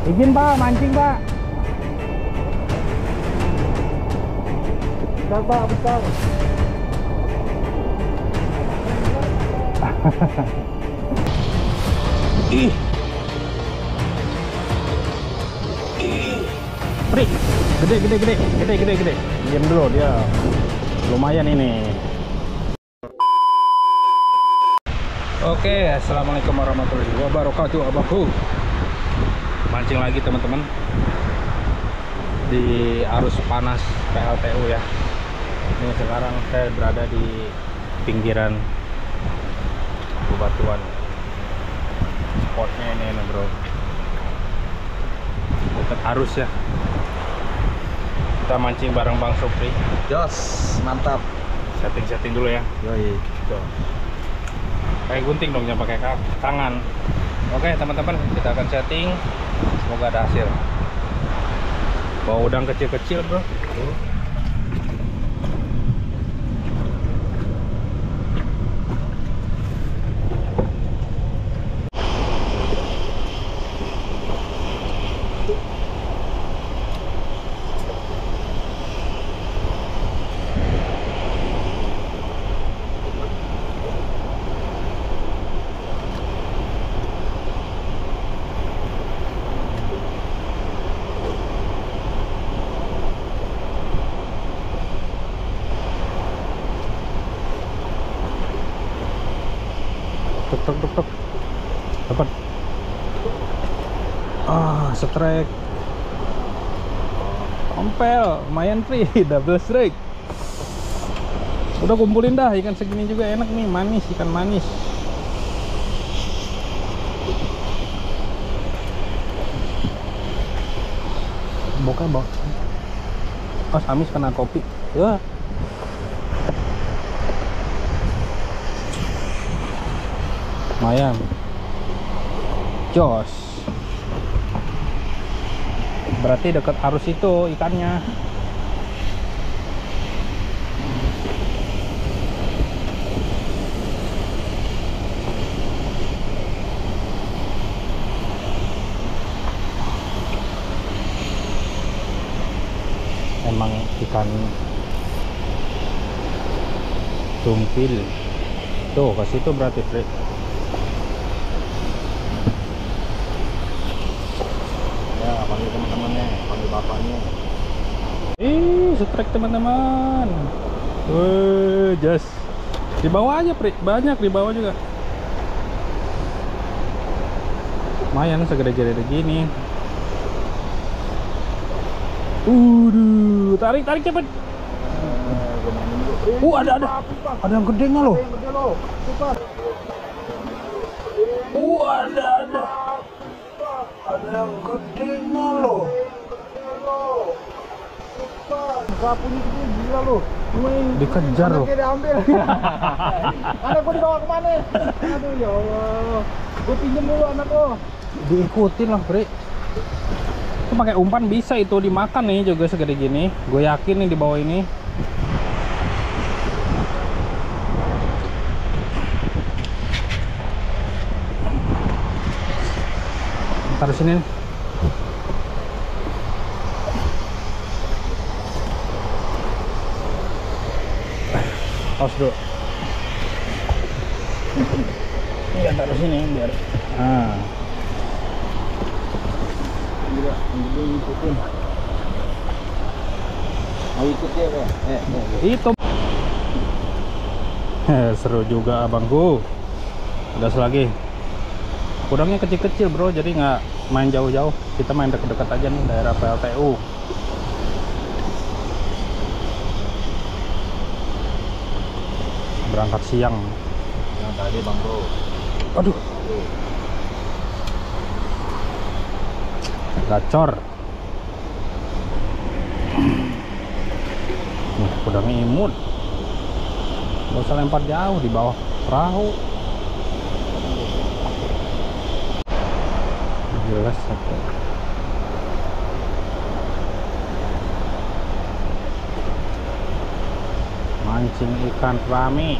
Izin Pak, mancing Pak. Bentar Pak, bentar. Ih. Prik, gede. Diam dulu dia. Lumayan ini. Oke, assalamualaikum warahmatullahi wabarakatuh, abahku. Mancing lagi teman-teman di arus panas PLTU ya. Ini sekarang saya berada di pinggiran bebatuan. Spotnya ini bro, dekat arus ya. Kita mancing bareng Bang Supri. Jos, mantap. Setting dulu ya. Yoi. Tuh. Kayak gunting dong, jangan pakai tangan. Oke teman-teman, kita akan setting. Semoga ada hasil. Bawa udang kecil-kecil bro. Tuk. Dapat. Strike. Ompel, lumayan Pri, double strike. Udah kumpulin dah, ikan segini juga enak nih, manis, ikan manis. Bokeh. Oh, Samis kena kopi. Ya. Lumayan. Jos. Berarti dekat arus itu ikannya. Emang ikan tumpil. Tuh, ke situ berarti, Fred. Panggil teman-temannya, panggil bapaknya. Strike teman-teman. Jas. Di bawah aja, Pri. Banyak di bawah juga. Lumayan segede-gede gini. Tarik cepet. Ada yang gede nggak lo? Ada yang gede nggak lo? Sapunya itu gila lo. Dikejar lo. Anaknya diambil. Anak gua dibawa kemana? Aduh ya Allah. Gua pinjem dulu anak lo. Diikutin lah, Bre. Itu pakai umpan bisa itu dimakan nih juga segede gini. Gue yakin nih di bawah ini. Taruh sini. Tos dulu. Iya, taruh sini biar. Ikutin. Mau ikut ya, Pak? Itu. Seru juga abangku. Gas lagi. Udangnya kecil-kecil bro, jadi nggak main jauh-jauh. Kita main deket-deket aja nih, daerah PLTU. Berangkat siang. Yang tadi bang bro. Aduh. Gacor. Nih, udangnya imut. Gak usah lempar jauh, di bawah perahu. Jelas satu. Mancing ikan rami.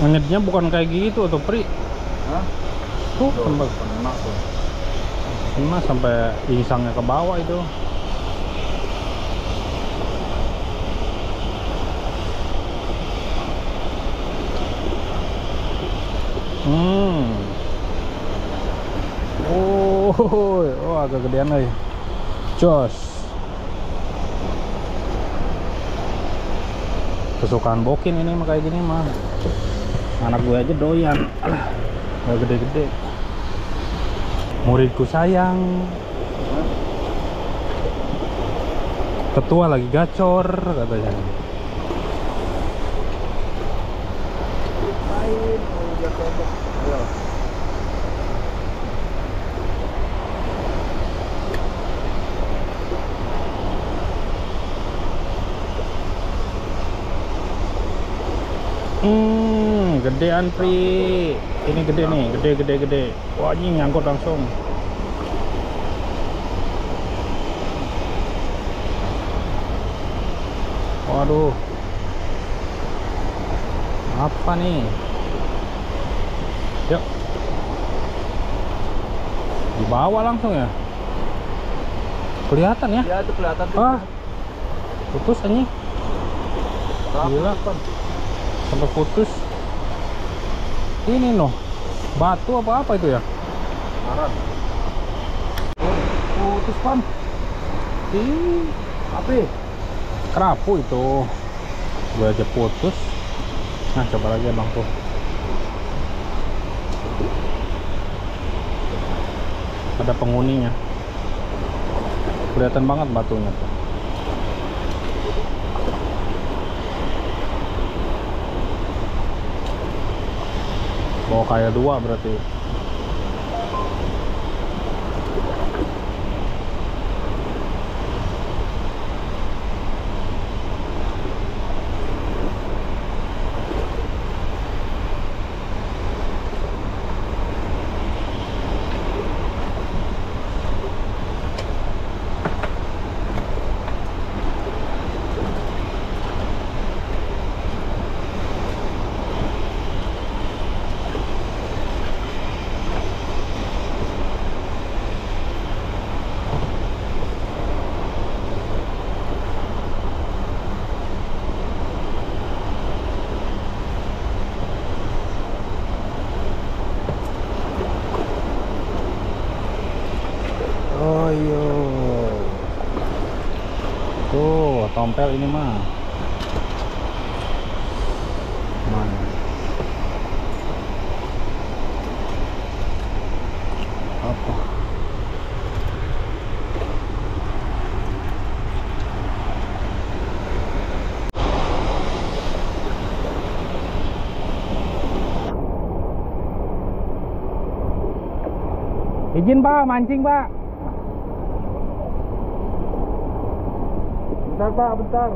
Monyetnya bukan kayak gitu tuh, Pri. Hah? Tuh, Tuh, sampai enak tuh. kena sampai insangnya ke bawah itu. Oh, agak gedean nih. Jos. Kesukaan Bokin ini mah kayak gini mah. Anak gue aja doyan. Alah, gak gede-gede. Muridku sayang. Ketua lagi gacor katanya. Main, udah tembak. Ayo. Gedean Pri. Ini gede nih, gede. Wah, ini nyangkut langsung. Waduh. Apa nih? Yuk. Dibawa langsung ya? Kelihatan ya? Ya, itu kelihatan tuh. Ah. Putus anjing. Gila. Sampai putus. Ini noh. Batu apa itu ya? Aran. Putus pan. Ih, Apa? kerapu itu. Gue aja putus. Nah, coba lagi bang tuh. Ada penghuninya. Kelihatan banget batunya tuh. Bawa kayak dua berarti. Oh iya. Tuh, tompel ini mah. Mana? Apa? Izin Pak, mancing Pak. Bentar Pak, bentar.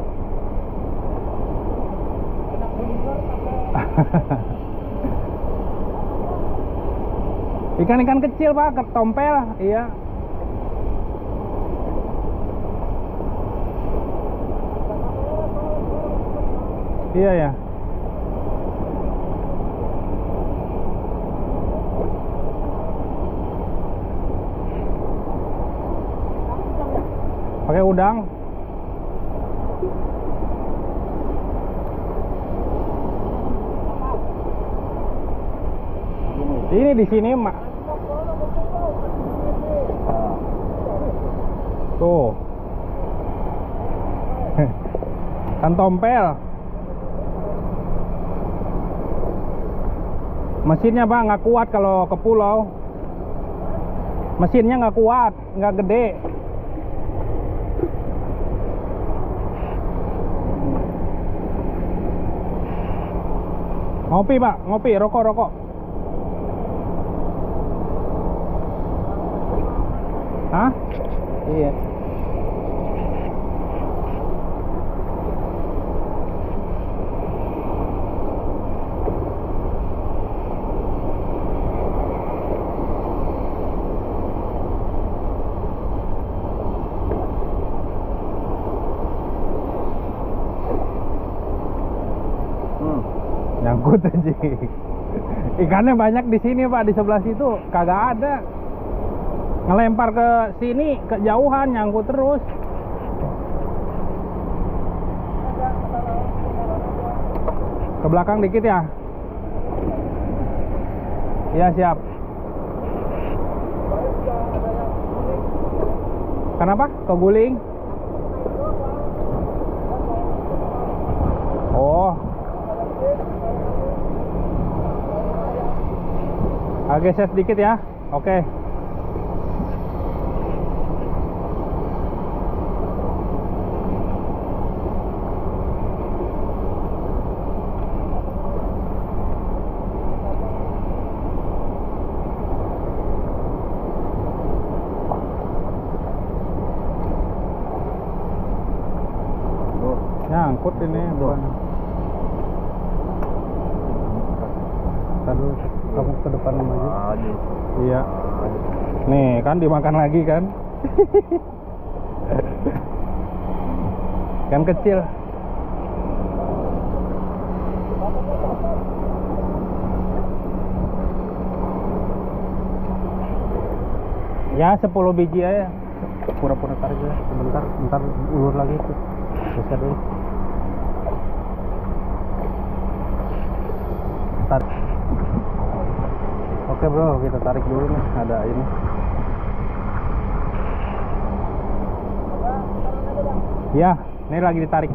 Ikan-ikan kecil Pak, ketompel, iya. Iya ya. Pakai udang. Ini di sini, Mak. Tuh. Kan tompel. Mesinnya Bang nggak kuat kalau ke pulau. Mesinnya nggak kuat, nggak gede. Ngopi Pak, ngopi, rokok. Hah? Iya. Nyangkut anjing. Ikannya banyak di sini Pak, di sebelah situ kagak ada. Ngelempar ke sini kejauhan, nyangkut terus. Ke belakang dikit ya. Iya siap. Kenapa? Keguling? Oh. Agak geser sedikit ya. Oke. Nyangkut ini bukan. Taruh kamu ke depan aja. Iya. Nih kan dimakan lagi kan. Kan kecil. Ya 10 biji aja. Pura-pura tarik ya sebentar, ntar ulur lagi tuh. Besar dulu. Tarik. Oke bro, kita tarik dulu nih, ada ini. Ya, ini lagi ditarik.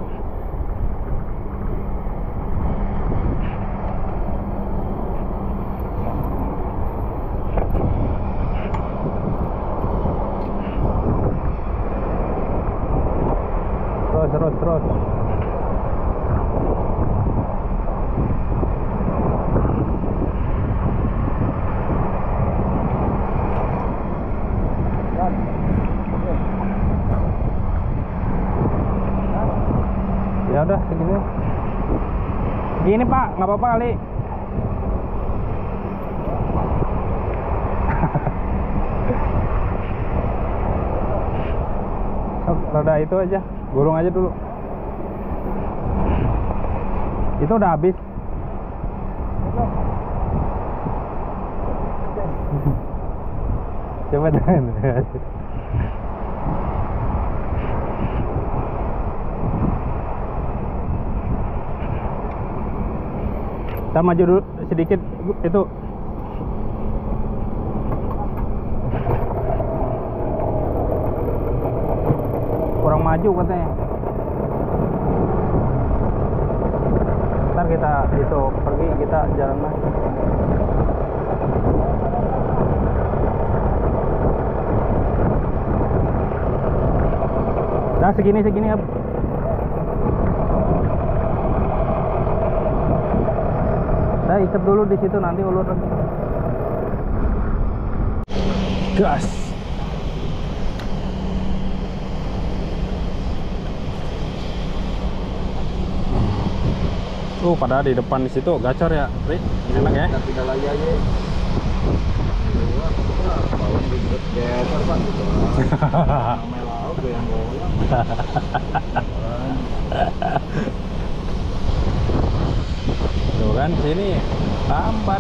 Terus. Ya udah segini. Gini Pak, nggak apa-apa kali. Rada itu aja, gulung aja dulu. Itu udah habis. Coba dan. Kita maju dulu sedikit itu. Kurang maju katanya. Ntar kita itu pergi, kita jalan lagi. Nah segini ya. Nah ikat dulu di situ, nanti ulur lagi. Gas. Padahal di depan di situ gacor ya, Ri. Enak ya. Tapi dah lagi aja. Bawang digeret gacor Pak gitu. Namanya laut goyang-goyang. Tuh kan sini lambat.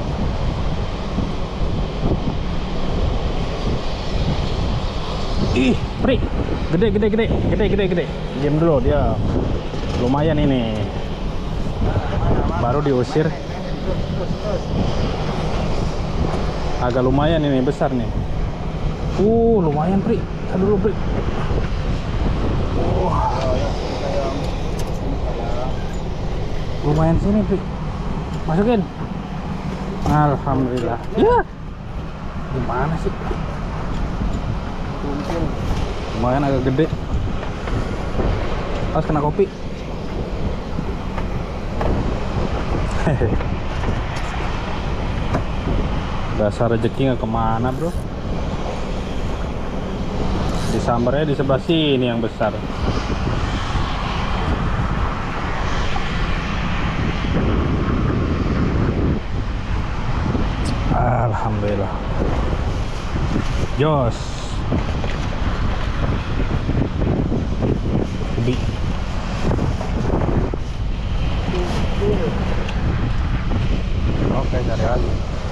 Ih, Pri. Gede. Diam dulu dia. Lumayan ini. Baru diusir. Agak lumayan ini, besar nih. Lumayan Pri. Tadi dulu Pri. Lumayan sini Pri. Masukin. Alhamdulillah. Ya. Gimana sih? Lumayan agak gede. Awas kena kopi. Dasar rezeki nggak kemana bro. Disambarnya di sebelah sini yang besar. Alhamdulillah. Jos. Ubi. cari lagi.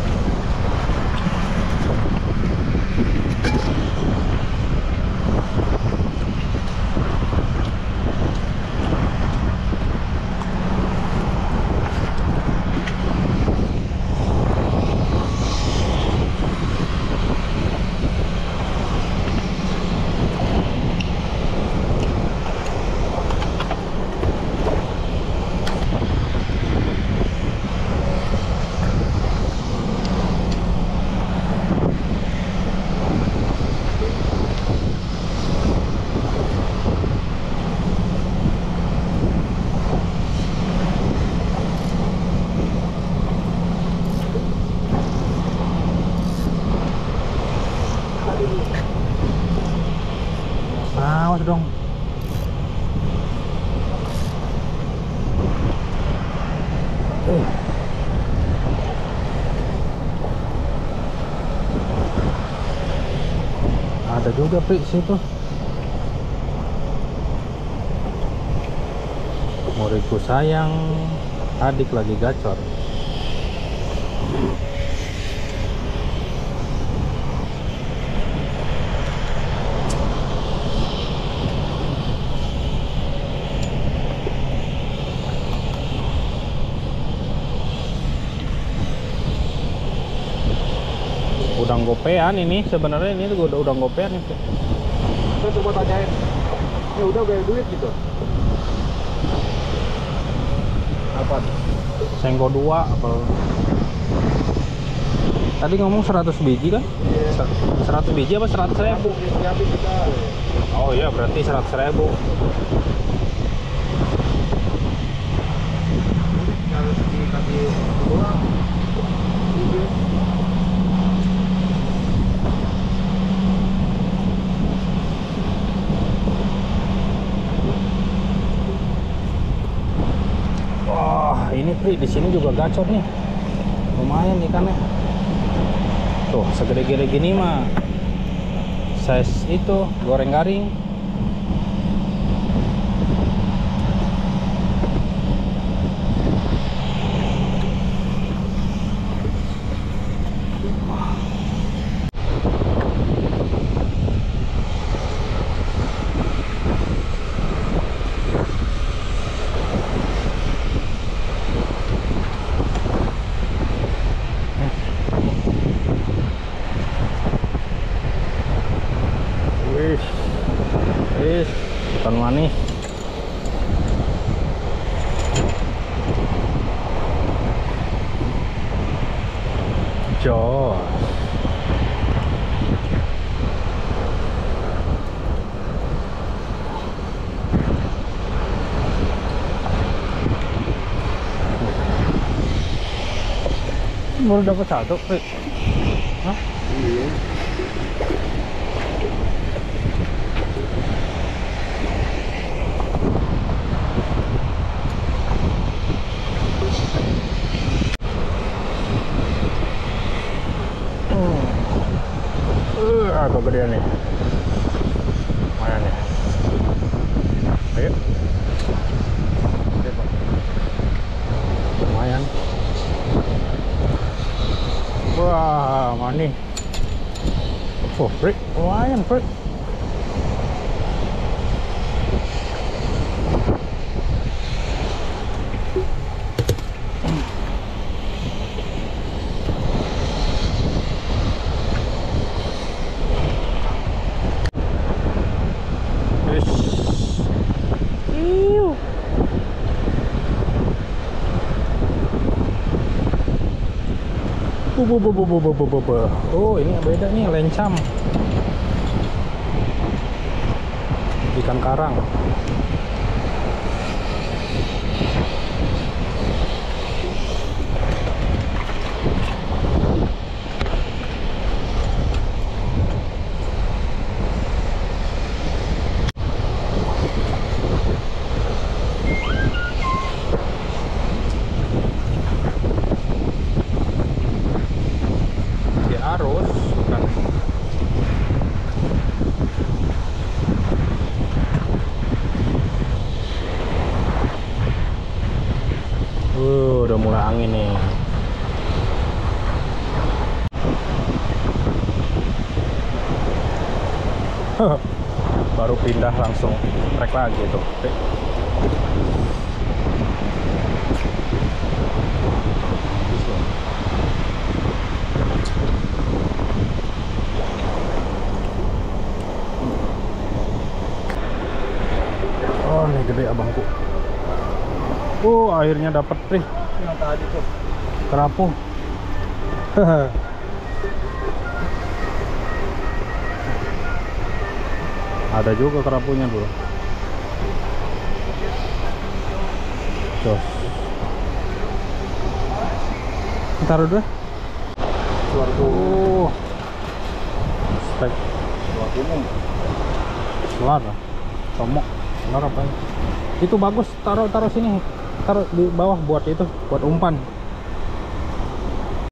Awas dong. Ada juga Pri situ. Muridku sayang, adik lagi gacor. Udang gopean ini sebenarnya, ini tuh udang gopean itu. Kita coba tanyain. Ya udah bayar duit gitu. Apa? Sengko 2 apa? Tadi ngomong 100 biji kan? Iya. 100 biji apa 100.000? Siapin kita. Oh iya, berarti 100.000. Harus dikasih doang. Wah, ini Pri di sini juga gacor nih. Lumayan ikannya. Tuh, segede-gede gini mah. Size itu goreng garing. Wih, ikan manis. Jos. Baru dapat satu, Pri. Hah? Iya. Agak gedean nih. Mana nih? Ayo. Lumayan. Wah, manis. Oh, Pri, lumayan, Pri. Oh, ini beda nih, lencam. Ikan karang. Arus kan. Udah mulai angin nih. Baru pindah langsung trek lagi tuh. Oh, ini gede abangku. Akhirnya dapat nih. Yang tadi tuh. Kerapu. Ada juga kerapunya bro. Tuh. Taruh dulu. Keluar tuh. Spek. Keluar gunung. Selar. Tomok. Selar apa? Itu bagus. Taruh sini. Taruh di bawah buat itu, buat umpan.